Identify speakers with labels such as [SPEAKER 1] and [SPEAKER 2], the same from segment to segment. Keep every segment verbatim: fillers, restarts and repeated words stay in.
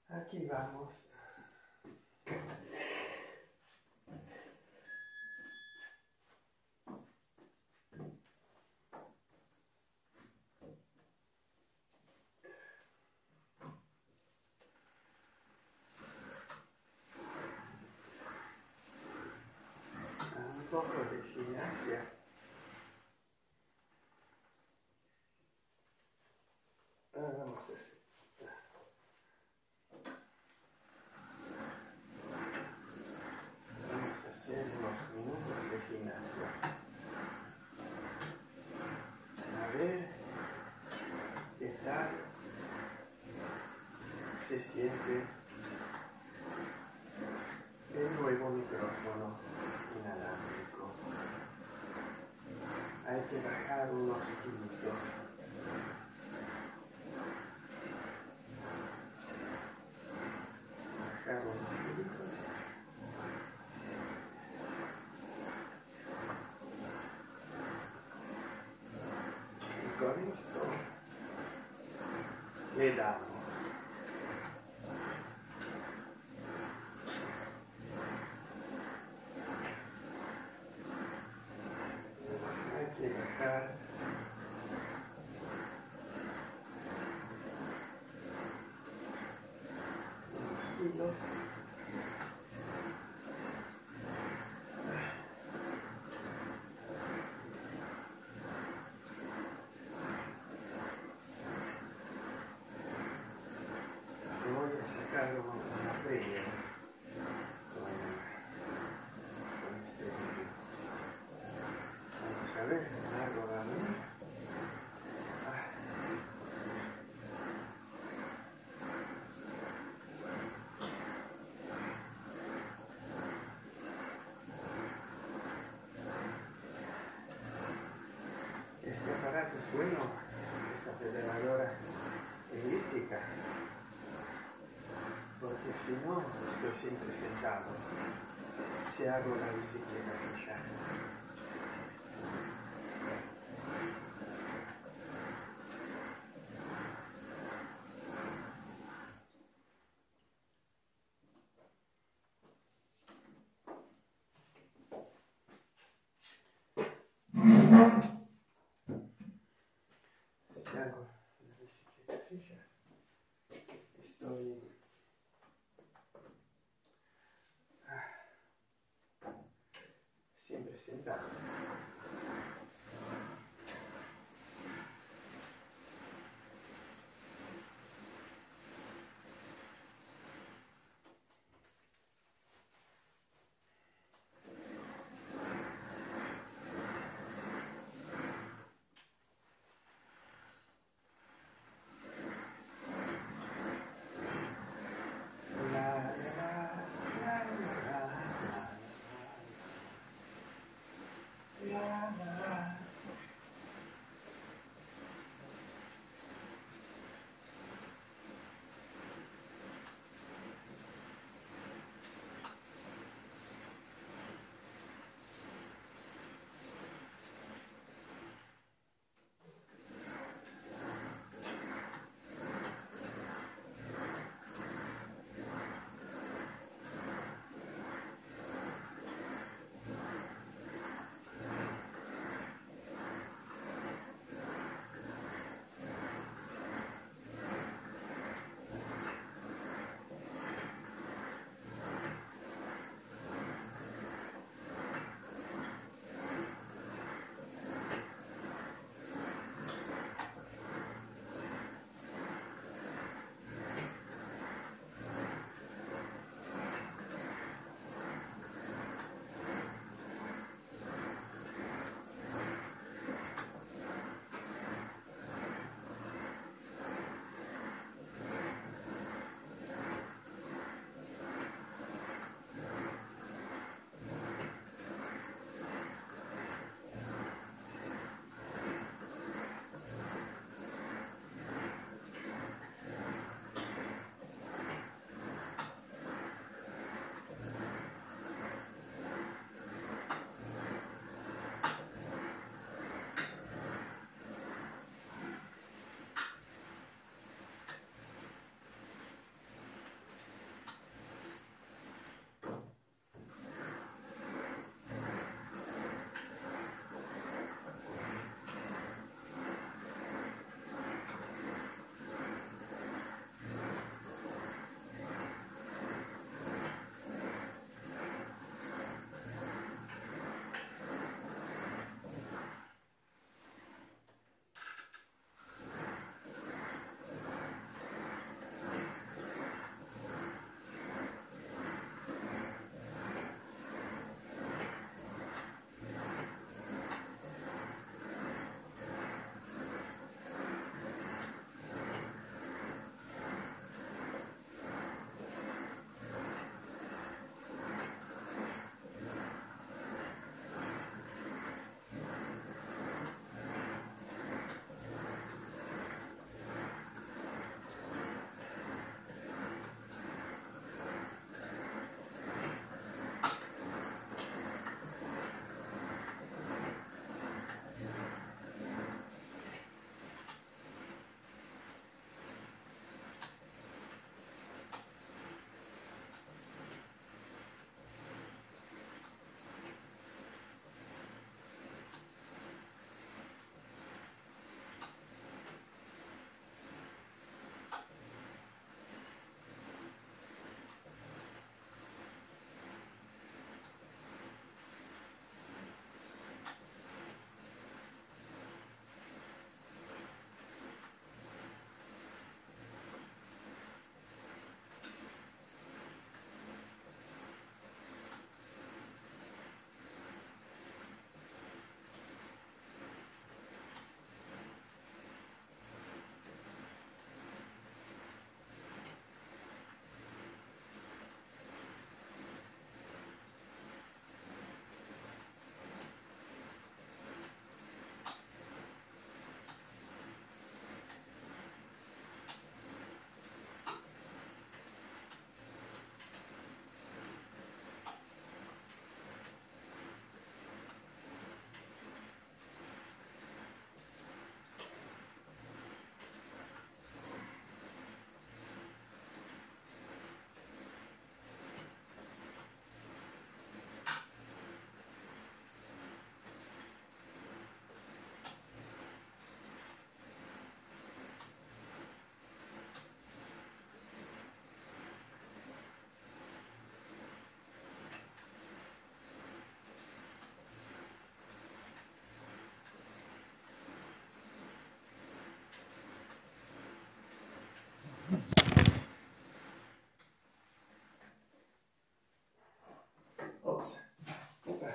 [SPEAKER 1] Aquí vamos. Un poco de gimnasia. Vamos así. Vamos a hacer unos minutos de gimnasia. A ver qué tal se siente el nuevo micrófono inalámbrico. Hay que bajar unos kilitos. Bajar unos kilitos. Y con esto le damos. Hay que bajar unos kilos. Voy a sacar una peli con, con este vídeo. Vamos a ver, largo la mía. Ah. Este aparato es bueno, esta pedaladora elíptica, porque si no, estoy siempre sentado, si hago la bicicleta fija. Si hago la bicicleta fija, estoy ah, siempre sentado.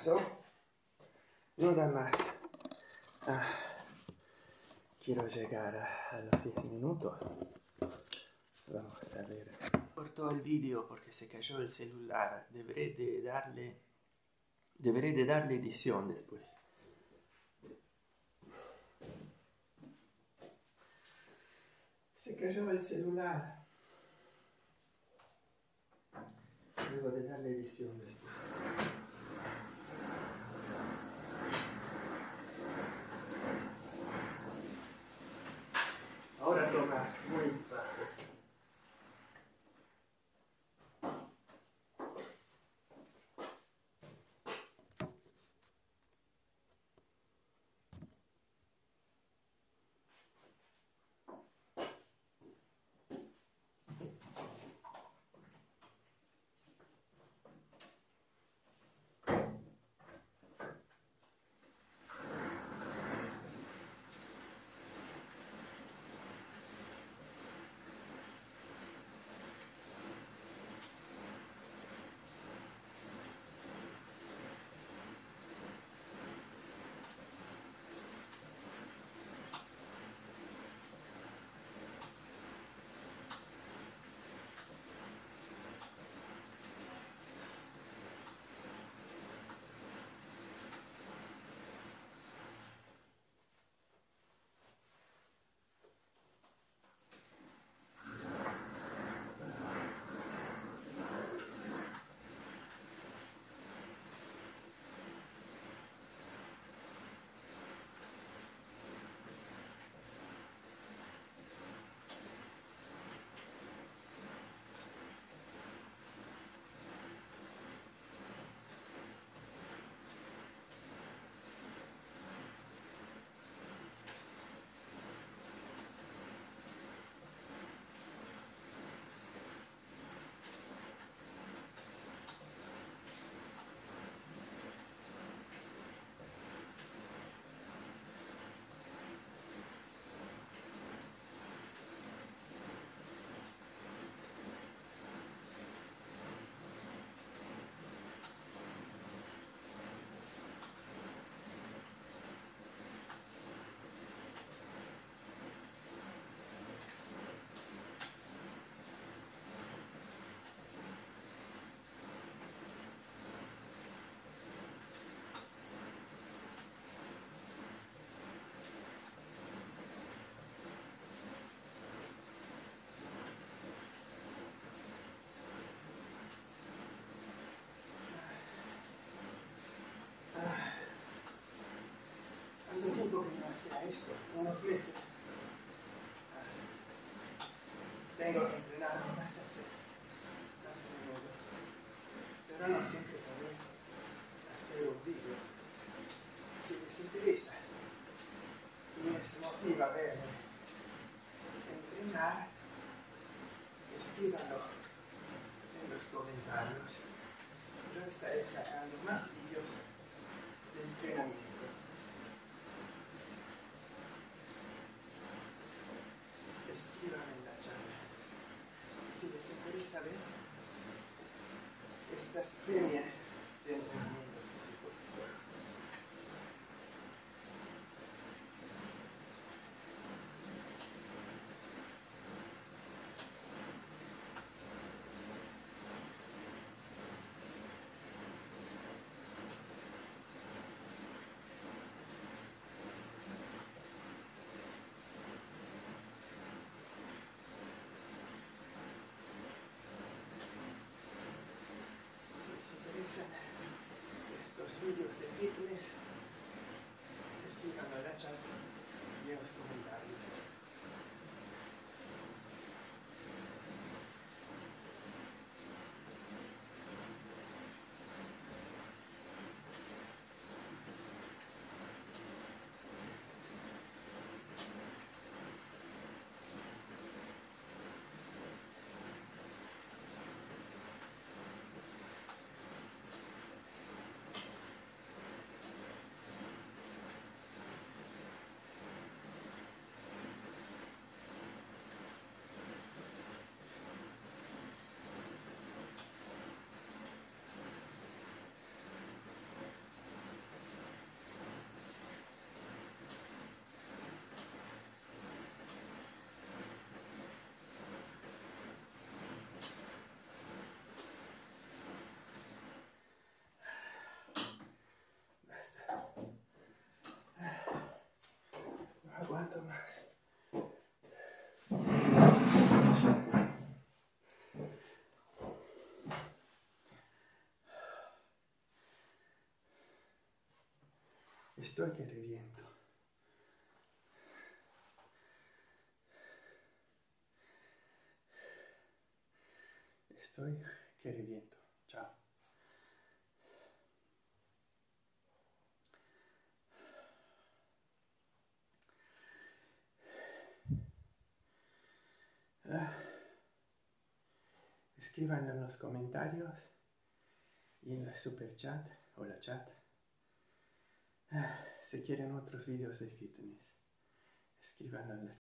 [SPEAKER 1] paso. No da más. Ah, quiero llegar a, a los diez minutos. Vamos a ver. Cortó el vídeo porque se cayó el celular. Deberé de darle... Deberé de darle edición después. Se cayó el celular. Debo de darle edición después. Ahora toma muy bajo. Tiempo que no hacía esto, unos meses. Tengo que entrenar más hacer, más a menudo. Pero no siempre podré hacer un vídeo. Si les interesa y les motiva a verme entrenar, escríbanlo en los comentarios. Yo estaré sacando más vídeos de entrenamiento. Escriban en la charla. Si les interesa ver estas premias de entrenamiento físico. Estos vídeos de fitness, escríbanlo en la chat y en los comentarios. rato más. Estoy que reviento. Estoy que reviento. Chao. Ah. Escriban en los comentarios y en la super chat o la chat ah, si quieren otros vídeos de fitness. Escriban en la